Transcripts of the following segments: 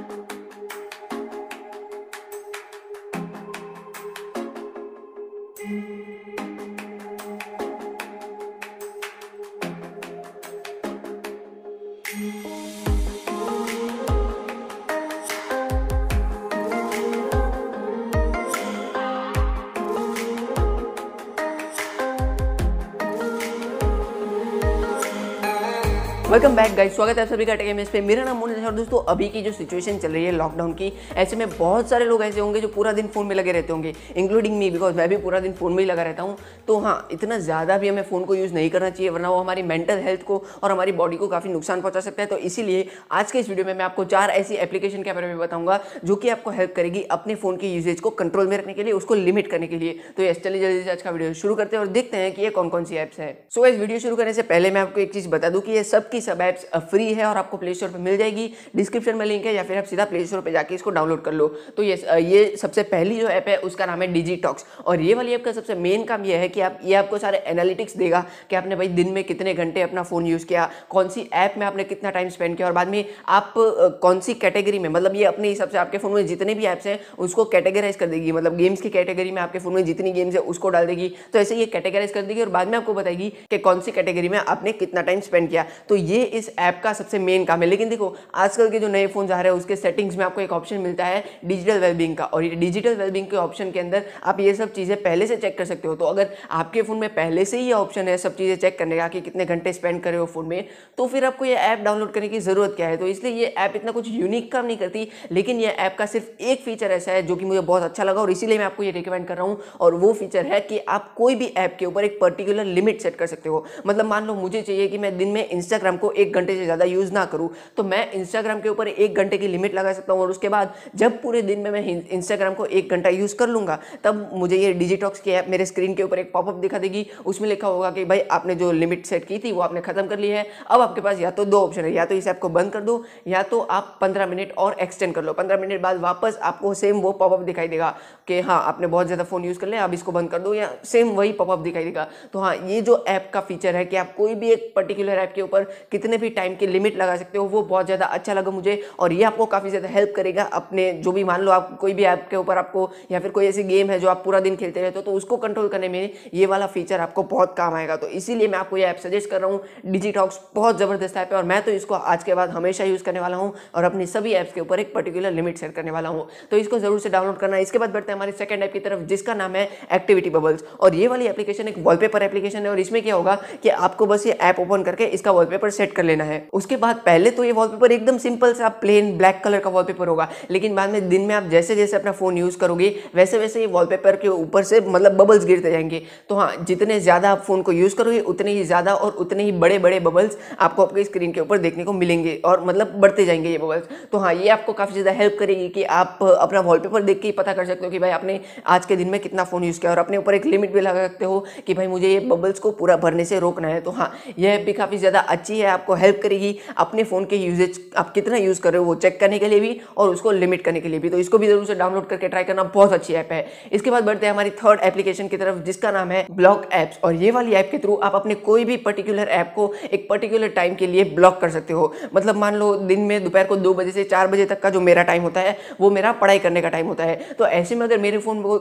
Welcome back guys, स्वागत है आप सभी का टेक एमएस पे। मेरा नाम मोनिश है और दोस्तों अभी की जो सिचुएशन चल रही है लॉकडाउन की, ऐसे में बहुत सारे लोग ऐसे होंगे जो पूरा दिन फ़ोन में लगे रहते होंगे, इंक्लूडिंग मी, बिकॉज मैं भी पूरा दिन फ़ोन में ही लगा रहता हूँ। तो हाँ, इतना ज़्यादा भी हमें फ़ोन को यूज़ नहीं करना चाहिए, वरना वो हमारी मेंटल हेल्थ को और हमारी बॉडी को काफ़ी नुकसान पहुँचा सकता है। तो इसीलिए आज के इस वीडियो में मैं आपको 4 ऐसी एप्लीकेशन के बारे में बताऊँगा जो कि आपको हेल्प करेगी अपने फ़ोन की यूजेज को कंट्रोल में रखने के लिए, उसको लिमिट करने के लिए। तो ये चलिए जल्दी से आज का वीडियो शुरू करते हैं और देखते हैं कि ये कौन कौन सी ऐप्स है। सो इस वीडियो शुरू करने से पहले मैं आपको एक चीज़ बता दूँ कि ये सब की सब ऐप्स फ्री है और आपको प्ले स्टोर पे मिल जाएगी। डिस्क्रिप्शन में लिंक है या फिर आप सीधा प्ले स्टोर पे जाके इसको डाउनलोड कर लो। तो ये सबसे पहली जो ऐप है उसका नाम है डिजिटॉक्स। और ये वाली ऐप का सबसे मेन काम ये है कि ये आपको सारे एनालिटिक्स देगा कि आपने भाई दिन में कितने घंटे अपना फ़ोन यूज़ किया, कौन सी ऐप में आपने कितना टाइम स्पेंड किया और बाद में आप कौन सी कैटेगरी में, मतलब ये अपने हिसाब से आपके फ़ोन में जितने भी ऐप्स हैं उसको कैटेगराइज कर देगी। मतलब गेम्स की कैटेगरी में आपके फ़ोन में जितनी गेम्स है उसको डाल देगी, तो ऐसे ये कैटेगराइज कर देगी और बाद में आपको बताएगी कि कौन सी कैटेगरी में आपने कितना टाइम स्पेंड किया। तो ये इस ऐप का सबसे मेन काम है। लेकिन देखो, आजकल के जो नए फोन आ रहे हैं उसके सेटिंग्स में आपको एक ऑप्शन मिलता है डिजिटल वेलबींग का, और ये डिजिटल वेलबींग के ऑप्शन के अंदर आप ये सब चीज़ें पहले से चेक कर सकते हो। तो अगर आपके फ़ोन में पहले से ही ये ऑप्शन है सब चीज़ें चेक करने का कि कितने घंटे स्पेंड करे हो फ़ोन में, तो फिर आपको ये ऐप डाउनलोड करने की ज़रूरत क्या है। तो इसलिए ये ऐप इतना कुछ यूनिक काम नहीं करती, लेकिन ये ऐप का सिर्फ एक फीचर ऐसा है जो कि मुझे बहुत अच्छा लगा और इसीलिए मैं आपको ये रिकमेंड कर रहा हूँ। और वो फीचर है कि आप कोई भी ऐप के ऊपर एक पर्टिकुलर लिमिट सेट कर सकते हो। मतलब मान लो मुझे चाहिए कि मैं दिन में इंस्टाग्राम को 1 घंटे से ज़्यादा यूज़ ना करूँ, तो मैं इंस्टाग्राम के ऊपर 1 घंटे की लिमिट लगा सकता हूँ और उसके बाद जब पूरे दिन में मैं इंस्टाग्राम को 1 घंटा यूज़ कर लूँगा तब मुझे ये डिजिटॉक्स की ऐप मेरे स्क्रीन के ऊपर एक पॉपअप दिखा देगी। उसमें लिखा होगा कि भाई आपने जो लिमिट सेट की थी वो आपने खत्म कर ली है। अब आपके पास या तो 2 ऑप्शन है, या तो इस ऐप को बंद कर दो या तो आप 15 मिनट और एक्सटेंड कर लो। 15 मिनट बाद वापस आपको सेम वो पॉपअप दिखाई देगा कि हाँ आपने बहुत ज़्यादा फ़ोन यूज़ कर लिया, अब इसको बंद कर दो, या सेम वही पॉपअप दिखाई देगा। तो हाँ, ये जो ऐप का फीचर है कि आप कोई भी एक पर्टिकुलर ऐप के ऊपर कितने भी टाइम की लिमिट लगा सकते हो, वो बहुत ज़्यादा अच्छा लगा मुझे। और ये आपको काफ़ी ज़्यादा हेल्प करेगा अपने जो भी, मान लो आप कोई भी ऐप के ऊपर आपको, या फिर कोई ऐसी गेम है जो आप पूरा दिन खेलते रहते हो, तो उसको कंट्रोल करने में ये वाला फीचर आपको बहुत काम आएगा। तो इसीलिए मैं आपको ये ऐप सजेस्ट कर रहा हूँ। डिजिटॉक्स बहुत ज़बरदस्त ऐप है और मैं तो इसको आज के बाद हमेशा यूज़ करने वाला हूँ और अपनी सभी ऐप्स के ऊपर एक पर्टिकुलर लिमिट सेट करने वाला हूँ। तो इसको जरूर से डाउनलोड करना। इसके बाद बढ़ते हैं हमारी सेकंड ऐप की तरफ जिसका नाम है एक्टिविटी बबल्स। और ये वाली एप्लीकेशन एक वॉलपेपर एप्लीकेशन है और इसमें क्या होगा कि आपको बस ये ऐप ओपन करके इसका वॉलपेपर सेट कर लेना है। उसके बाद पहले तो ये वॉलपेपर एकदम सिंपल सा प्लेन ब्लैक कलर का वॉलपेपर होगा, लेकिन बाद में दिन में आप जैसे जैसे अपना फोन यूज करोगे वैसे वैसे ये वॉलपेपर के ऊपर से मतलब बबल्स गिरते जाएंगे। तो हाँ, जितने ज्यादा आप फोन को यूज करोगे उतने ही ज्यादा और उतने ही बड़े बड़े बबल्स आपको आपके स्क्रीन के ऊपर देखने को मिलेंगे और मतलब बढ़ते जाएंगे ये बबल्स। तो हाँ, ये आपको काफी ज्यादा हेल्प करेगी कि आप अपना वॉलपेपर देख के ही पता कर सकते हो कि भाई आपने आज के दिन में कितना फोन यूज किया, और अपने ऊपर एक लिमिट भी लगा सकते हो कि भाई मुझे ये बबल्स को पूरा भरने से रोकना है। तो हाँ, यह ऐप भी काफी ज्यादा अच्छी है, आपको हेल्प करेगी अपने फोन के यूजेज आप कितना यूज कर रहे हो वो चेक करने के लिए भी और उसको लिमिट करने के लिए भी। तो इसको भी जरूर से डाउनलोड करके ट्राई करना, बहुत अच्छी ऐप है। इसके बाद बढ़ते हैं हमारी थर्ड एप्लीकेशन की तरफ जिसका नाम है ब्लॉक एप्स। और ये वाली ऐप के थ्रू आप अपने कोई भी पर्टिकुलर ऐप को एक पर्टिकुलर टाइम के लिए ब्लॉक कर सकते हो। मतलब मान लो दिन में दोपहर को 2 बजे से 4 बजे तक का जो मेरा टाइम होता है वो मेरा पढ़ाई करने का टाइम होता है। तो ऐसे में अगर मेरे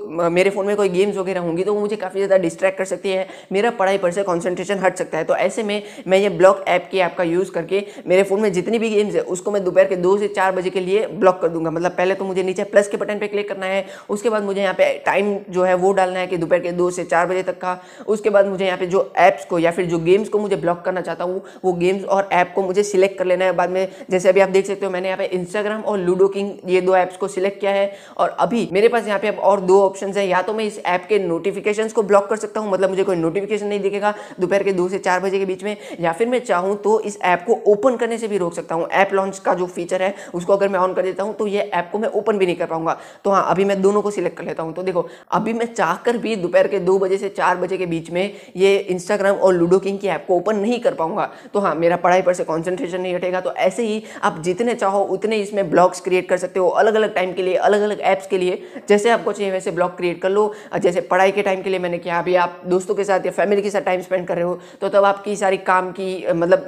फोन में कोई गेम्स वगैरह होंगी तो वो मुझे काफी ज्यादा डिस्ट्रैक्ट कर सकती है, मेरा पढ़ाई पर से कॉन्सेंट्रेशन हट सकता है। तो ऐसे में मैं ये ब्लॉक ऐप की ऐप का यूज करके मेरे फोन में जितनी भी गेम्स है उसको मैं दोपहर के 2 से 4 बजे के लिए ब्लॉक कर दूंगा। मतलब पहले तो मुझे नीचे प्लस के बटन पे क्लिक करना है, उसके बाद मुझे यहाँ पे टाइम जो है वो डालना है कि दोपहर के 2 से 4 बजे तक का। उसके बाद मुझे यहाँ पे जो ऐप्स को या फिर जो गेम्स को मुझे ब्लॉक करना चाहता हूँ वो गेम्स और ऐप को मुझे सिलेक्ट कर लेना है। बाद में जैसे अभी आप देख सकते हो मैंने यहाँ पे इंस्टाग्राम और लूडो किंग ये 2 ऐप्स को सिलेक्ट किया है और अभी मेरे पास यहाँ पे अब और 2 ऑप्शन है। या तो मैं इस ऐप के नोटिफिकेशन को ब्लॉक कर सकता हूँ, मतलब मुझे कोई नोटिफिकेशन नहीं दिखेगा दोपहर के 2 से 4 बजे के बीच में, या फिर मैं चाहूँ तो इस ऐप को ओपन करने से भी रोक सकता हूँ। ऐप लॉन्च का जो फीचर है उसको अगर मैं ऑन कर देता हूँ तो ये ऐप को मैं ओपन भी नहीं कर पाऊंगा। तो हाँ, अभी मैं दोनों को सिलेक्ट कर लेता हूँ। तो देखो, अभी मैं चाहकर भी दोपहर के 2 बजे से 4 बजे के बीच में ये इंस्टाग्राम और लूडो किंग की ऐप को ओपन नहीं कर पाऊंगा। तो हाँ, मेरा पढ़ाई पर से कॉन्सेंट्रेशन नहीं हटेगा। तो ऐसे ही आप जितने चाहो उतने इसमें ब्लॉग्स क्रिएट कर सकते हो अलग अलग टाइम के लिए, अलग अलग ऐप्स के लिए। जैसे आपको चाहिए वैसे ब्लॉग क्रिएट कर लो। जैसे पढ़ाई के टाइम के लिए मैंने किया, अभी आप दोस्तों के साथ या फैमिली के साथ टाइम स्पेंड कर रहे हो तो तब आपकी सारी काम की मतलब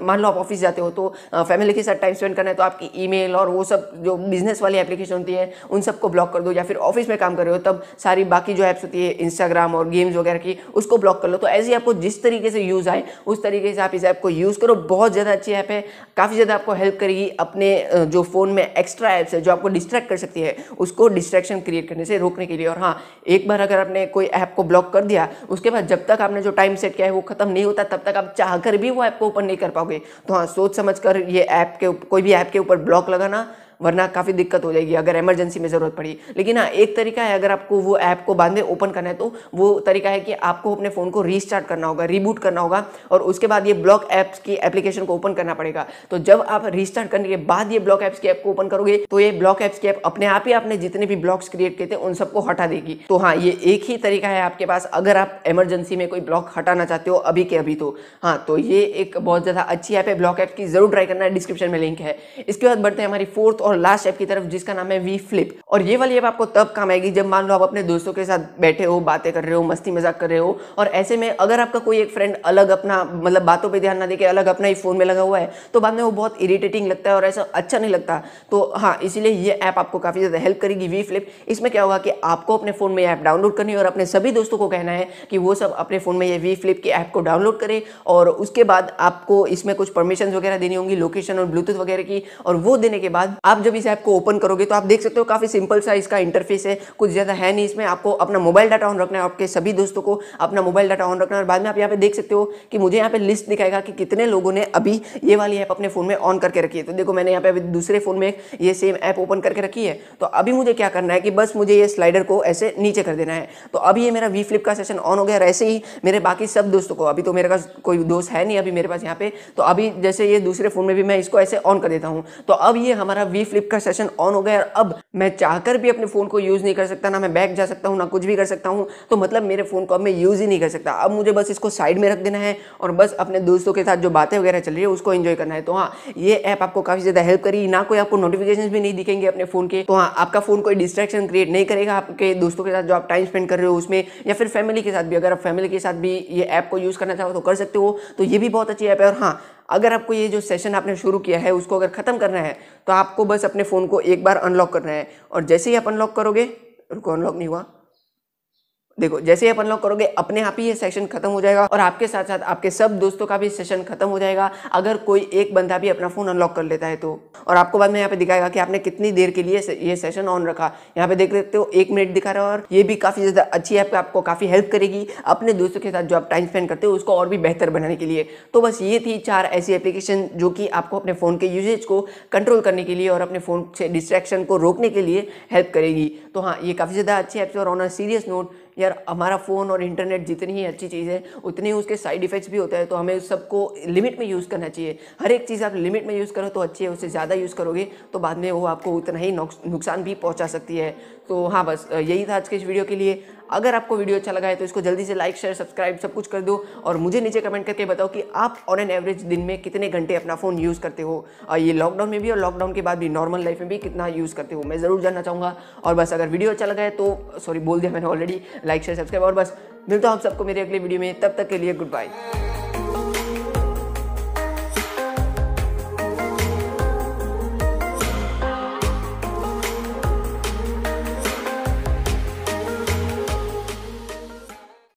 मान लो आप ऑफिस जाते हो तो फैमिली के साथ टाइम स्पेंड करना है तो आपकी ईमेल और वो सब जो बिजनेस वाली एप्लीकेशन होती है उन सबको ब्लॉक कर दो, या फिर ऑफिस में काम कर रहे हो तब सारी बाकी जो ऐप्स होती है इंस्टाग्राम और गेम्स वगैरह की उसको ब्लॉक कर लो। तो ऐसे ही आपको जिस तरीके से यूज़ आए उस तरीके से आप इस ऐप को यूज़ करो। बहुत ज़्यादा अच्छी ऐप है, काफ़ी ज़्यादा आपको हेल्प करेगी अपने जो फ़ोन में एक्स्ट्रा ऐप्स है जो आपको डिस्ट्रैक्ट कर सकती है उसको डिस्ट्रैक्शन क्रिएट करने से रोकने के लिए। और हाँ, एक बार अगर आपने कोई ऐप को ब्लॉक कर दिया उसके बाद जब तक आपने जो टाइम सेट किया है वो खत्म नहीं होता तब तक आप चाहकर भी वो ऐप को ओपन नहीं कर पाओगे। तो हाँ, सोच समझ कर ये ऐप के कोई भी ऐप के ऊपर ब्लॉक लगाना, वरना काफ़ी दिक्कत हो जाएगी अगर इमरजेंसी में ज़रूरत पड़ी। लेकिन हाँ, एक तरीका है अगर आपको वो ऐप को बाद में ओपन करना है तो वो तरीका है कि आपको अपने फ़ोन को रीस्टार्ट करना होगा, रीबूट करना होगा और उसके बाद ये ब्लॉक ऐप्स की एप्लीकेशन को ओपन करना पड़ेगा। तो जब आप रीस्टार्ट करने के बाद ये ब्लॉक ऐप्स की ऐप को ओपन करोगे तो ये ब्लॉक ऐप्स की ऐप अपने आप ही आपने जितने भी ब्लॉक्स क्रिएट किए थे उन सबको हटा देगी। तो हाँ, ये एक ही तरीका है आपके पास अगर आप इमरजेंसी में कोई ब्लॉक हटाना चाहते हो अभी के अभी। तो हाँ, तो ये एक बहुत ज़्यादा अच्छी ऐप है, ब्लॉक ऐप की जरूर ट्राई करना है, डिस्क्रिप्शन में लिंक है। इसके बाद बढ़ते हैं हमारी फोर्थ और लास्ट ऐप की तरफ जिसका नाम है वी फ्लिप। और ये वाली ऐप आपको तब काम आएगी जब मान लो आप अपने दोस्तों के साथ बैठे हो, बातें कर रहे हो, मस्ती मजाक कर रहे हो और ऐसे में अगर आपका कोई एक फ्रेंड अलग अपना मतलब बातों पे ध्यान ना देके अलग अपना ही फोन में लगा हुआ है तो बाद में वो बहुत इरिटेटिंग लगता है और ऐसा अच्छा नहीं लगता। तो हाँ, इसीलिए ये ऐप आपको काफ़ी ज़्यादा हेल्प करेगी, वी फ्लिप। इसमें क्या होगा कि आपको अपने फ़ोन में ऐप डाउनलोड करनी है और अपने सभी दोस्तों को कहना है कि वो सब अपने फ़ोन में ये वी फ्लिप की ऐप को डाउनलोड करें और उसके बाद आपको इसमें कुछ परमिशन वगैरह देनी होंगी, लोकेशन और ब्लूटूथ वगैरह की। और वो देने के बाद आप जब इस ऐप को ओपन करोगे तो आप देख सकते हो काफ़ी सिंपल सा इसका इंटरफेस है, कुछ ज़्यादा है नहीं। इसमें आपको अपना मोबाइल डाटा ऑन रखना है, आपके सभी दोस्तों को अपना मोबाइल डाटा ऑन रखना है और बाद में आप यहाँ पे देख सकते हो कि मुझे यहाँ पे लिस्ट दिखाएगा कि कितने लोगों ने अभी ये वाली ऐप अपने फ़ोन में ऑन करके रखी है। तो देखो, मैंने यहाँ पे अभी दूसरे फ़ोन में ये सेम ऐप ओपन करके रखी है। तो अभी मुझे क्या करना है कि बस मुझे ये स्लाइडर को ऐसे नीचे कर देना है। तो अभी ये मेरा वी फ्लिप का सेशन ऑन हो गया और ऐसे ही मेरे बाकी सब दोस्तों को, अभी तो मेरे पास कोई दोस्त है नहीं अभी मेरे पास यहाँ पे, तो अभी जैसे ये दूसरे फ़ोन में भी मैं इसको ऐसे ऑन कर देता हूँ तो अब ये हमारा वी फ्लिप का सेशन ऑन हो गया। और अब मैं चाहकर भी अपने फ़ोन को यूज़ नहीं कर सकता, ना मैं बैक जा सकता हूँ, ना कुछ भी कर सकता हूँ। तो मतलब मेरे फ़ोन को अब मैं यूज़ ही नहीं कर सकता। अब मुझे बस इसको साइड में रख देना है और बस अपने दोस्तों के साथ जो बातें वगैरह चल रही है उसको एंजॉय करना है। तो हाँ, ये ऐप आपको काफ़ी ज़्यादा हेल्प करेगी। ना कोई आपको नोटिफिकेशन भी नहीं दिखेंगे अपने फ़ोन के। तो हाँ, आपका फ़ोन कोई डिस्ट्रैक्शन क्रिएट नहीं करेगा आपके दोस्तों के साथ जो आप टाइम स्पेंड कर रहे हो उसमें, या फिर फैमिली के साथ भी। अगर आप फैमिली के साथ भी ये ऐप को यूज़ करना चाहो तो कर सकते हो। तो ये भी बहुत अच्छी ऐप है। और हाँ, अगर आपको ये जो सेशन आपने शुरू किया है उसको अगर ख़त्म करना है तो आपको बस अपने फ़ोन को एक बार अनलॉक करना है और जैसे ही आप अनलॉक करोगे, रुको, अनलॉक नहीं हुआ, देखो, जैसे ही आप अनलॉक करोगे अपने आप ही ये सेशन खत्म हो जाएगा और आपके साथ साथ आपके सब दोस्तों का भी सेशन खत्म हो जाएगा अगर कोई एक बंदा भी अपना फ़ोन अनलॉक कर लेता है तो। और आपको बाद में यहाँ पे दिखाएगा कि आपने कितनी देर के लिए ये सेशन ऑन रखा। यहाँ पे देख सकते हो 1 मिनट दिखा रहा है। और ये भी काफ़ी ज़्यादा अच्छी ऐप, आपको काफ़ी हेल्प करेगी अपने दोस्तों के साथ जो आप टाइम स्पेंड करते हो उसको और भी बेहतर बनाने के लिए। तो बस ये थी 4 ऐसी एप्लीकेशन जो कि आपको अपने फ़ोन के यूजेज को कंट्रोल करने के लिए और अपने फ़ोन से डिस्ट्रैक्शन को रोकने के लिए हेल्प करेगी। तो हाँ, ये काफ़ी ज़्यादा अच्छी ऐप्स है। और ऑन अ सीरियस नोट यार, हमारा फ़ोन और इंटरनेट जितनी ही अच्छी चीज़ है उतनी ही उसके साइड इफ़ेक्ट्स भी होते हैं। तो हमें उस सबको लिमिट में यूज़ करना चाहिए। हर एक चीज़ आप लिमिट में यूज़ करो तो अच्छी है, उससे ज़्यादा यूज़ करोगे तो बाद में वो आपको उतना ही नुकसान भी पहुंचा सकती है। तो हाँ, बस यही था आज के इस वीडियो के लिए। अगर आपको वीडियो अच्छा लगा है तो इसको जल्दी से लाइक, शेयर, सब्सक्राइब सब कुछ कर दो और मुझे नीचे कमेंट करके बताओ कि आप ऑन एन एवरेज दिन में कितने घंटे अपना फ़ोन यूज़ करते हो, ये लॉकडाउन में भी और लॉकडाउन के बाद भी नॉर्मल लाइफ में भी कितना यूज़ करते हो, मैं ज़रूर जानना चाहूँगा। और बस अगर वीडियो अच्छा लगा है तो बोल दिया मैंने ऑलरेडी, लाइक, शेयर, सब्सक्राइब। और बस मिलता हूँ आप सबको मेरे अगले वीडियो में, तब तक के लिए गुड बाय।